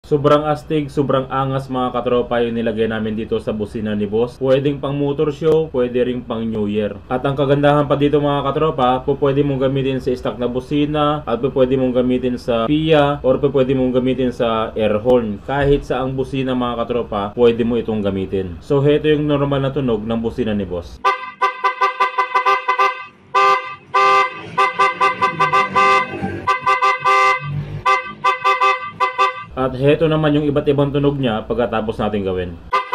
Sobrang astig, sobrang angas mga katropa yung nilagay namin dito sa busina ni boss. Pwedeng pang motor show, pwede ring pang New Year. At ang kagandahan pa dito mga katropa, pwede mong gamitin sa stock na busina, at pwede mong gamitin sa PIA, or pwede mong gamitin sa air horn. Kahit sa ang busina mga katropa, pwede mo itong gamitin. So heto yung normal na tunog ng busina ni boss. At heto naman yung iba't ibang tunog niya pagkatapos natin gawin.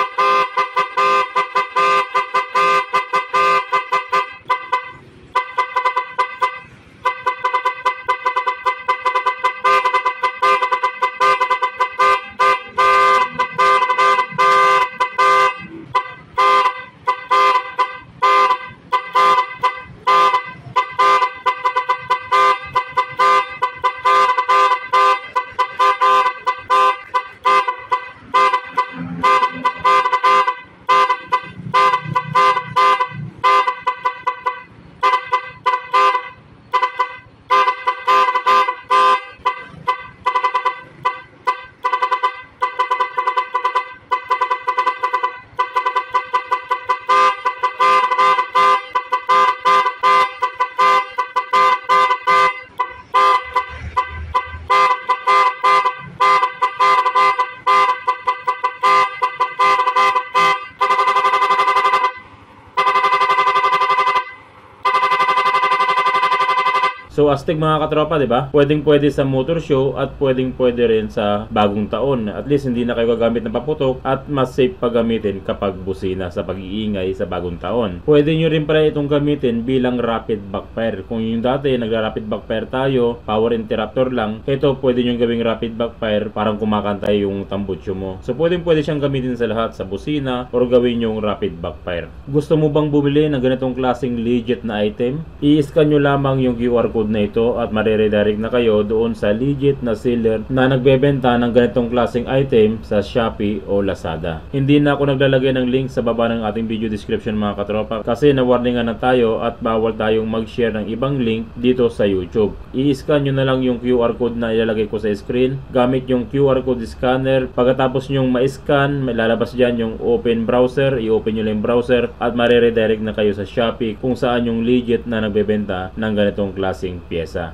So astig mga katropa, di ba? Pwedeng-pwede sa motor show at pwedeng-pwede rin sa bagong taon. At least hindi na kayo gagamit ng paputok at mas safe paggamitin kapag busina sa pag-iingay sa bagong taon. Pwede nyo rin pala itong gamitin bilang rapid backfire. Kung yung dati nagra-rapid backfire tayo, power interrupter lang, ito pwede nyo gawing rapid backfire, parang kumakantay yung tambutso mo. So pwedeng-pwede siyang gamitin sa lahat, sa busina or gawin yung rapid backfire. Gusto mo bang bumili ng ganitong klaseng legit na item? I-scan nyo lamang yung QR code na ito at mariredirect na kayo doon sa legit na seller na nagbebenta ng ganitong klaseng item sa Shopee o Lazada. Hindi na ako naglalagay ng link sa baba ng ating video description mga katropa kasi na-warningan na tayo at bawal tayong mag-share ng ibang link dito sa YouTube. I-scan nyo na lang yung QR code na ilalagay ko sa screen gamit yung QR code scanner. Pagkatapos nyong ma-scan, may lalabas dyan yung open browser, i-open nyo lang yung browser at mariredirect na kayo sa Shopee kung saan yung legit na nagbebenta ng ganitong klaseng pyesa.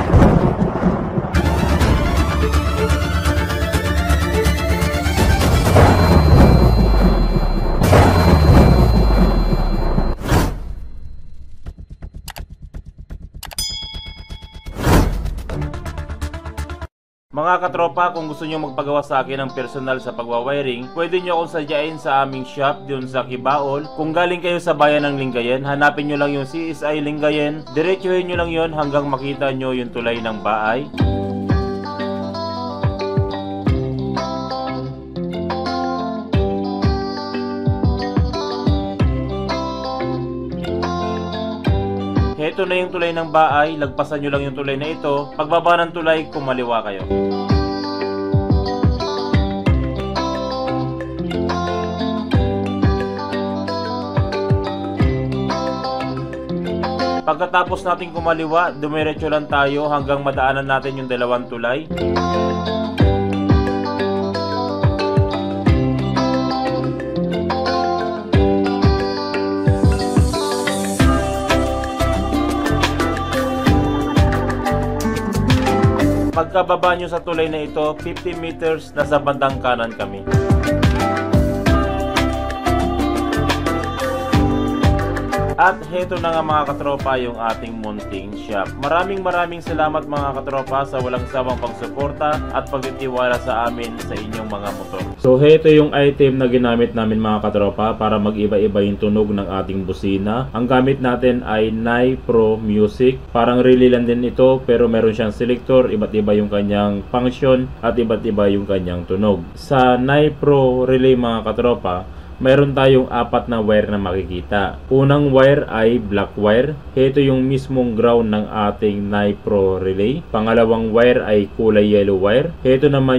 Mga katropa, kung gusto nyo magpagawa sa akin ng personal sa pagwawiring, pwede nyo akong sadyain sa aming shop dun sa Kibaol. Kung galing kayo sa bayan ng Lingayen, hanapin nyo lang yung CSI Lingayen, diretsuhin nyo lang yon hanggang makita nyo yung tulay ng bahay. Ito na yung tulay ng bahay, lagpasan nyo lang yung tulay na ito. Pagbaba ng tulay, kumaliwa kayo. Pagkatapos natin kumaliwa, dumiretso lang tayo hanggang madaanan natin yung dalawang tulay. Pagkababa nyo sa tulay na ito, 50 meters, nasa bandang kanan kami. At heto na nga mga katropa yung ating munting shop. Maraming salamat mga katropa sa walang sawang pagsuporta at pagtitiwala sa amin sa inyong mga motor. So heto yung item na ginamit namin mga katropa para mag-iba-iba yung tunog ng ating busina. Ang gamit natin ay Nai Pro Music. Parang relay lang din ito pero meron siyang selector, iba't iba yung kanyang function at iba't iba yung kanyang tunog. Sa Nai Pro Relay mga katropa, mayroon tayong apat na wire na makikita. Unang wire ay black wire. Ito yung mismong ground ng ating Nai Pro Relay. Pangalawang wire ay kulay yellow wire. Ito naman yung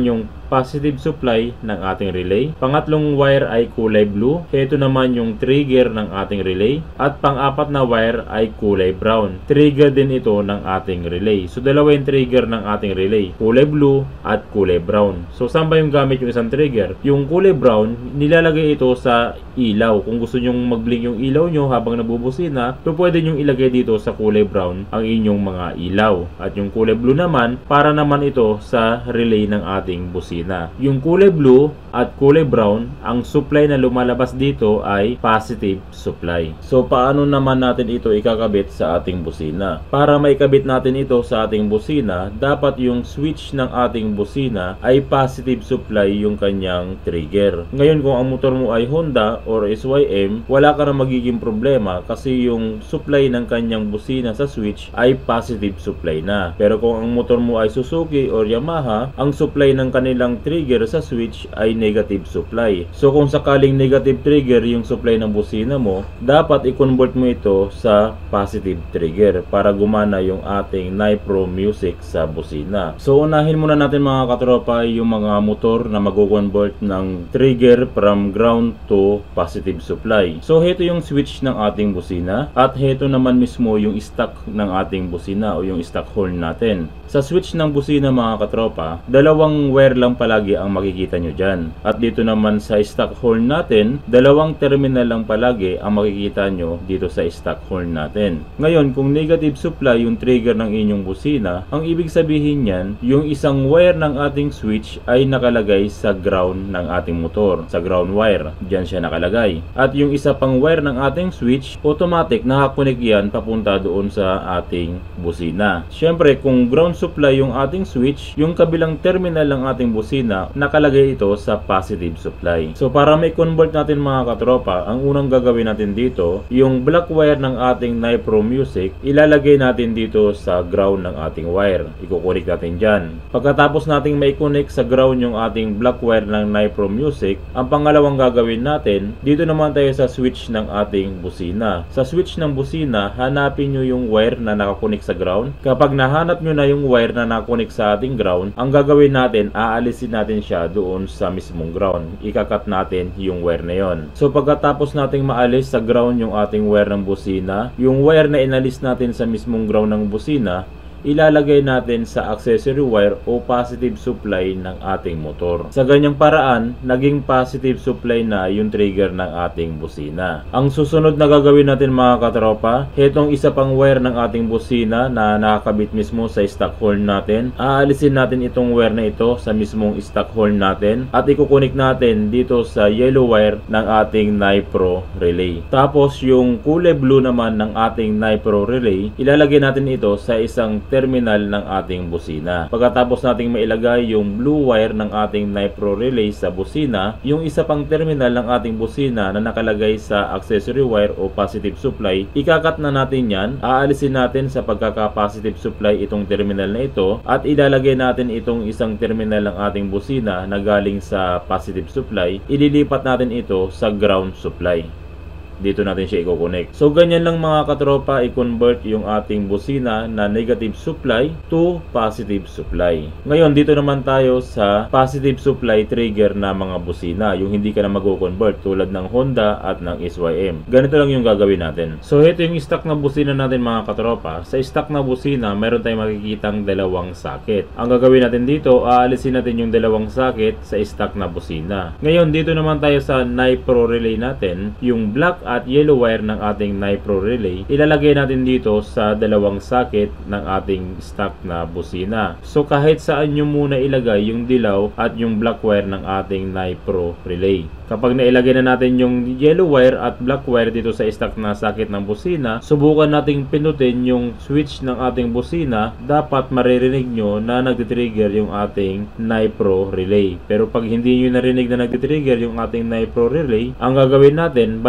positive supply ng ating relay. Pangatlong wire ay kulay blue. Ito naman yung trigger ng ating relay. At pang-apat na wire ay kulay brown. Trigger din ito ng ating relay. So dalawa yung trigger ng ating relay. Kulay blue at kulay brown. So saan ba yung gamit yung isang trigger? Yung kulay brown, nilalagay ito sa ilaw. Kung gusto nyong mag-blink yung ilaw nyo habang nabubusina, so pwede nyong ilagay dito sa kulay brown ang inyong mga ilaw. At yung kulay blue naman, para naman ito sa relay ng ating busina. Yung kulay blue at kulay brown, ang supply na lumalabas dito ay positive supply. So paano naman natin ito ikakabit sa ating busina? Para maikabit natin ito sa ating busina, dapat yung switch ng ating busina ay positive supply yung kanyang trigger. Ngayon kung ang motor mo ay Honda or SYM, wala ka na magiging problema kasi yung supply ng kanyang busina sa switch ay positive supply na. Pero kung ang motor mo ay Suzuki or Yamaha, ang supply ng kanilang trigger sa switch ay negative supply. So kung sakaling negative trigger yung supply ng busina mo, dapat i-convert mo ito sa positive trigger para gumana yung ating Nipro music sa busina. So unahin muna natin mga katropa yung mga motor na mag-convert ng trigger from ground to positive supply. So heto yung switch ng ating busina at heto naman mismo yung stock ng ating busina o yung stock horn natin. Sa switch ng busina mga katropa, dalawang wire lang palagi ang makikita nyo dyan. At dito naman sa stock horn natin, dalawang terminal lang palagi ang makikita nyo dito sa stock horn natin. Ngayon, kung negative supply yung trigger ng inyong busina, ang ibig sabihin yan, yung isang wire ng ating switch ay nakalagay sa ground ng ating motor, sa ground wire. Diyan siya nakalagay. At yung isa pang wire ng ating switch, automatic nakakonek yan papunta doon sa ating busina. Siyempre, kung ground supply yung ating switch, yung kabilang terminal ng ating busina, nakalagay ito sa positive supply. So para may convert natin mga katropa, ang unang gagawin natin dito, yung black wire ng ating Nipro music, ilalagay natin dito sa ground ng ating wire. Ikukunik natin dyan. Pagkatapos nating may connect sa ground yung ating black wire ng Nipro music, ang pangalawang gagawin natin, dito naman tayo sa switch ng ating busina. Sa switch ng busina, hanapin nyo yung wire na nakakonik sa ground. Kapag nahanap nyo na yung wire na nakakonik sa ating ground, ang gagawin natin, aalisin natin siya doon sa mismong ground. Ikakat natin yung wire na yon. So pagkatapos nating maalis sa ground yung ating wire ng busina, yung wire na inalis natin sa mismong ground ng busina, ilalagay natin sa accessory wire o positive supply ng ating motor. Sa ganyang paraan, naging positive supply na yung trigger ng ating busina. Ang susunod na gagawin natin mga katropa, hetong isa pang wire ng ating busina na nakakabit mismo sa stock horn natin. Aalisin natin itong wire na ito sa mismong stock horn natin at ikukunik natin dito sa yellow wire ng ating Nipro relay. Tapos yung kulay blue naman ng ating Nipro relay, ilalagay natin ito sa isang terminal ng ating busina. Pagkatapos nating mailagay yung blue wire ng ating Nipro relay sa busina, yung isa pang terminal ng ating busina na nakalagay sa accessory wire o positive supply, ikakat na natin yan. Aalisin natin sa pagkaka-positive supply itong terminal na ito at ilalagay natin itong isang terminal ng ating busina na galing sa positive supply. Ililipat natin ito sa ground supply. Dito natin siya i-connect. So ganyan lang mga katropa, i-convert yung ating busina na negative supply to positive supply. Ngayon dito naman tayo sa positive supply trigger na mga busina, yung hindi ka na mag-convert tulad ng Honda at ng SYM. Ganito lang yung gagawin natin. So ito yung stock na busina natin mga katropa. Sa stock na busina, meron tayong makikitang dalawang socket. Ang gagawin natin dito, aalisin natin yung dalawang socket sa stock na busina. Ngayon dito naman tayo sa Nipro relay natin, yung black at yellow wire ng ating Nipro relay, ilalagay natin dito sa dalawang socket ng ating stock na busina. So kahit saan nyo muna ilagay yung dilaw at yung black wire ng ating Nipro relay. Kapag nailagay na natin yung yellow wire at black wire dito sa stock na socket ng busina, subukan nating pinutin yung switch ng ating busina. Dapat maririnig nyo na nagtitrigger yung ating Nipro relay. Pero pag hindi nyo narinig na nagtitrigger yung ating Nipro relay, ang gagawin natin, baliktarin nyo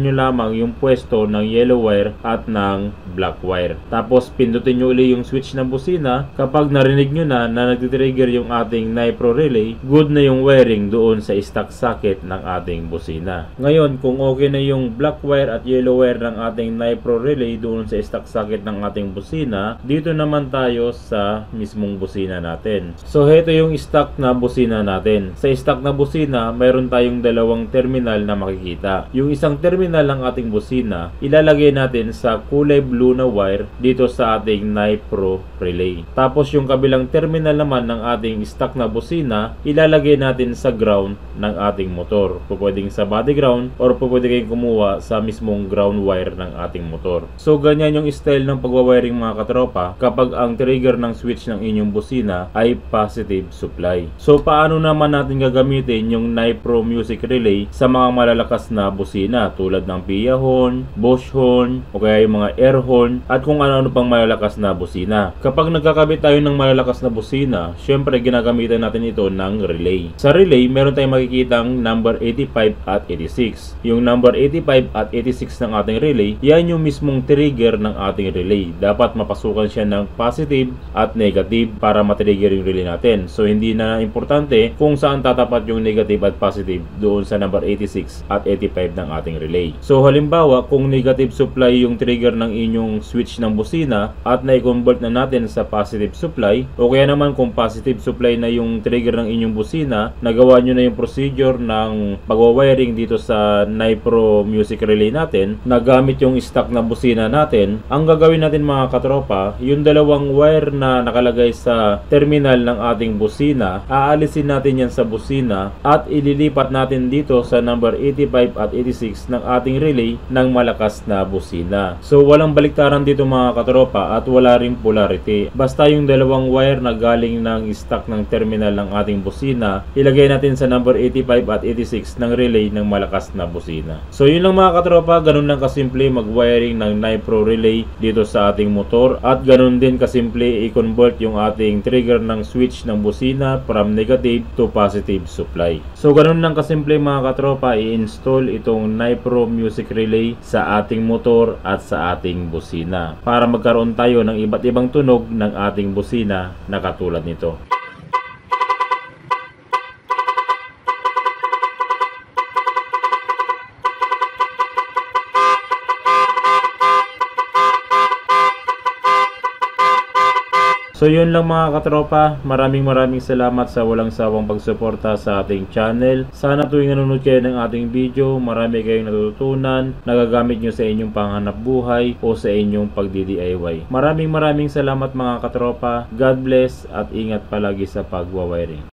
nyo lamang yung pwesto ng yellow wire at ng black wire. Tapos pindutin nyo uli yung switch ng busina. Kapag narinig nyo na nagtitrigger yung ating Nipro relay, good na yung wiring doon sa stock socket ng ating busina. Ngayon, kung okay na yung black wire at yellow wire ng ating Nipro relay doon sa stock socket ng ating busina, dito naman tayo sa mismong busina natin. So heto yung stock na busina natin. Sa stock na busina, mayroon tayong dalawang terminal na makikita. Yung isang terminal ng ating busina, ilalagay natin sa kulay blue na wire dito sa ating Nipro relay. Tapos yung kabilang terminal naman ng ating stock na busina, ilalagay natin sa ground ng ating motor. Pwedeng sa body ground or pwede kayong kumuha sa mismong ground wire ng ating motor. So ganyan yung style ng pagwawiring mga katropa kapag ang trigger ng switch ng inyong busina ay positive supply. So paano naman natin gagamitin yung Nipro music relay sa mga malalakas na busina tulad ng Pia horn, Bosch horn, o kaya yung mga air horn at kung ano-ano pang malalakas na busina. Kapag nagkakabit tayo ng malalakas na busina, syempre ginagamitan natin ito ng relay. Sa relay, meron tayong makikitang number 85 at 86. Yung number 85 at 86 ng ating relay, yan yung mismong trigger ng ating relay. Dapat mapasukan siya ng positive at negative para matrigger yung relay natin. So hindi na importante kung saan tatapat yung negative at positive doon sa number 86 at 85 ng ating relay. So halimbawa, kung negative supply yung trigger ng inyong switch ng busina at na-convert na natin sa positive supply, o kaya naman kung positive supply na yung trigger ng inyong busina, nagawa nyo na yung procedure ng pagwawiring dito sa Nipro music relay natin, nagamit yung stock na busina natin, ang gagawin natin mga katropa, yung dalawang wire na nakalagay sa terminal ng ating busina, aalisin natin yan sa busina at ililipat natin dito sa number 85 at 86 ng ating relay ng malakas na busina. So walang baliktaran dito mga katropa at wala ring polarity. Basta yung dalawang wire na galing ng stock ng terminal ng ating busina, ilagay natin sa number 85 at 86 ng relay ng malakas na busina. So yun lang mga katropa, ganun lang kasimple mag-wiring ng Nipro relay dito sa ating motor at ganun din kasimple i-convert yung ating trigger ng switch ng busina from negative to positive supply. So ganun lang kasimple mga katropa i-install itong Nipro music relay sa ating motor at sa ating busina para magkaroon tayo ng iba't ibang tunog ng ating busina na katulad nito. So yun lang mga katropa, maraming salamat sa walang sawang pagsuporta sa ating channel. Sana tuwing nanonood kayo ng ating video, marami kayong natutunan, nagagamit nyo sa inyong panghanap buhay o sa inyong pagdi-DIY. Maraming salamat mga katropa, God bless at ingat palagi sa pagwawiring.